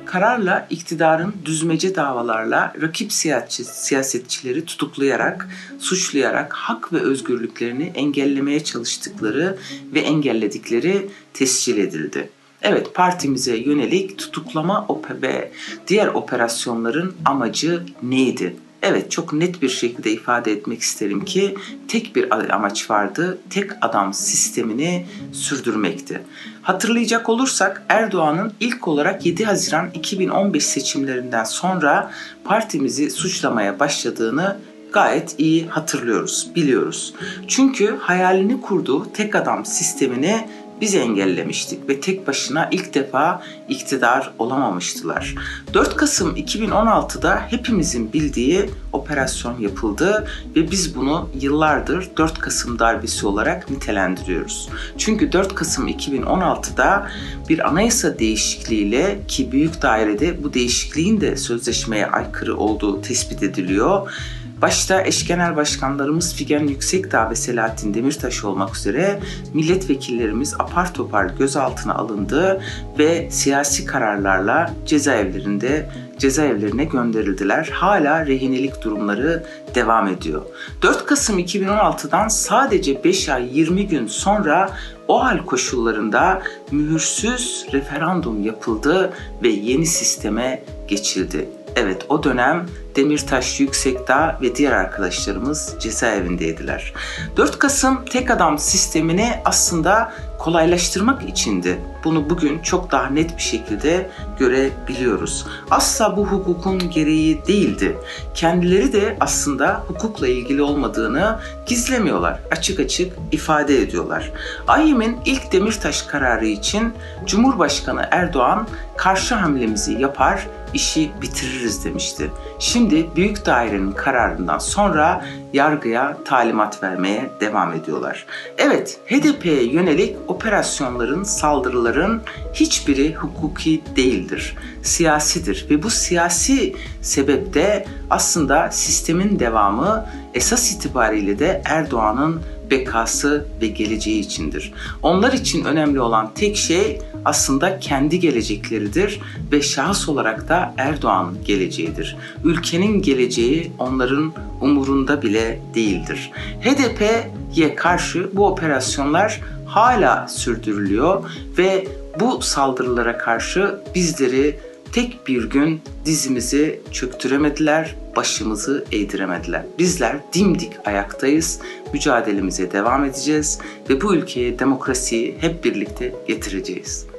kararla iktidarın düzmece davalarla rakip siyasetçileri tutuklayarak, suçlayarak hak ve özgürlüklerini engellemeye çalıştıkları ve engelledikleri tescil edildi. Evet, partimize yönelik tutuklama ve diğer operasyonların amacı neydi? Evet, çok net bir şekilde ifade etmek isterim ki tek bir amaç vardı, tek adam sistemini sürdürmekti. Hatırlayacak olursak Erdoğan'ın ilk olarak 7 Haziran 2015 seçimlerinden sonra partimizi suçlamaya başladığını gayet iyi hatırlıyoruz, biliyoruz. Çünkü hayalini kurduğu tek adam sistemini biz engellemiştik ve tek başına ilk defa iktidar olamamıştılar. 4 Kasım 2016'da hepimizin bildiği operasyon yapıldı ve biz bunu yıllardır 4 Kasım darbesi olarak nitelendiriyoruz. Çünkü 4 Kasım 2016'da bir anayasa değişikliğiyle, ki büyük dairede bu değişikliğin de sözleşmeye aykırı olduğu tespit ediliyor. Başta eş genel başkanlarımız Figen Yüksekdağ ve Selahattin Demirtaş olmak üzere milletvekillerimiz apar topar gözaltına alındı ve siyasi kararlarla cezaevlerine gönderildiler. Hala rehinelik durumları devam ediyor. 4 Kasım 2016'dan sadece 5 ay 20 gün sonra o hal koşullarında mühürsüz referandum yapıldı ve yeni sisteme geçildi. Evet, o dönem Demirtaş, Yüksekdağ ve diğer arkadaşlarımız cezaevindeydiler. 4 Kasım tek adam sistemini aslında kolaylaştırmak içindi. Bunu bugün çok daha net bir şekilde görebiliyoruz. Asla bu hukukun gereği değildi. Kendileri de aslında hukukla ilgili olmadığını gizlemiyorlar. Açık açık ifade ediyorlar. AYİM'in ilk Demirtaş kararı için Cumhurbaşkanı Erdoğan karşı hamlemizi yapar, işi bitiririz demişti. Şimdi büyük dairenin kararından sonra yargıya talimat vermeye devam ediyorlar. Evet, HDP'ye yönelik operasyonların, saldırıların hiçbiri hukuki değildir, siyasidir ve bu siyasi sebepte aslında sistemin devamı esas itibariyle de Erdoğan'ın bekası ve geleceği içindir. Onlar için önemli olan tek şey aslında kendi gelecekleridir ve şahıs olarak da Erdoğan'ın geleceğidir. Ülkenin geleceği onların umurunda bile değildir. HDP'ye karşı bu operasyonlar hala sürdürülüyor ve bu saldırılara karşı bizleri tek bir gün dizimizi çöktüremediler, başımızı eğdiremediler. Bizler dimdik ayaktayız, mücadelemize devam edeceğiz ve bu ülkeye demokrasiyi hep birlikte getireceğiz.